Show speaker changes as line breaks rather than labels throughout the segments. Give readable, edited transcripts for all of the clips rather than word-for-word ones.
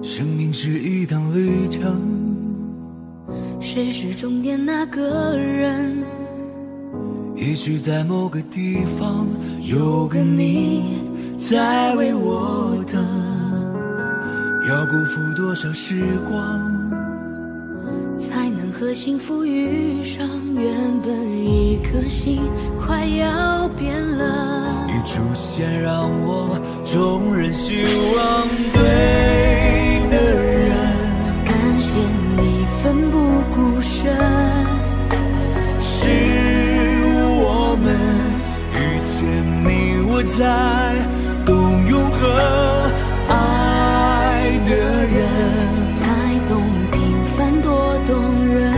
生命是一趟旅程，
谁是终点那个人？
也许在某个地方有个你在为我等，要辜负多少时光，
才能和幸福遇上？原本一颗心快要变了，
你出现让我重燃希望。对的人，
感谢你奋不顾身，
是我们遇见你，我才懂永恒。爱的人
才懂平凡多动人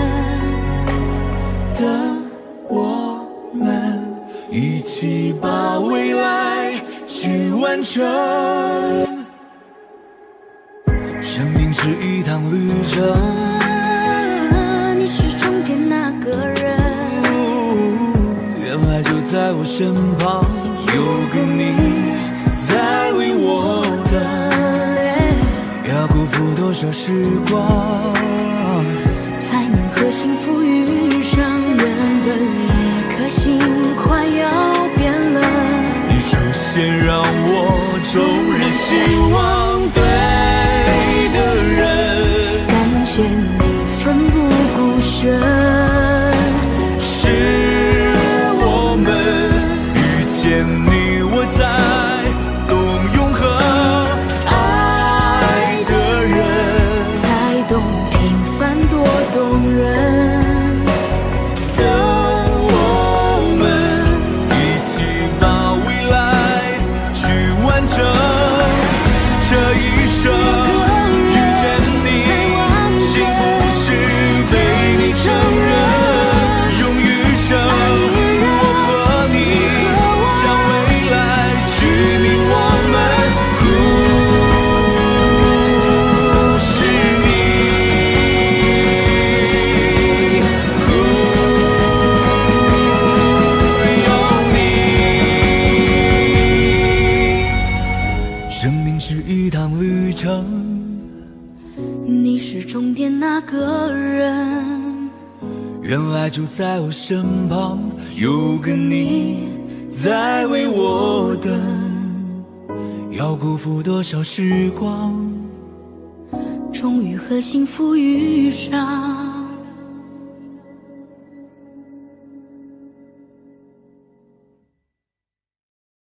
的我们，一起把未来去完成。生命是一趟旅程，
你是终点那个人，
原来就在我身旁，有个你在为我等，要辜负多少时光，
才能和幸福遇上？原本一颗心快要变了，
你出现让我重燃希望。对的人，
感谢你奋不顾身，
是我们遇见你，我才懂永恒。爱的人
才懂平凡多动人
的我们，一起把未来去完成。这一生遇见你，幸福是被你承认。用余生，我和你将未来取名我们，是你，有你。生命是一趟旅程，
你是终点那个人，
原来就在我身旁，有个你在为我等，要辜负多少时光，
终于和幸福遇上。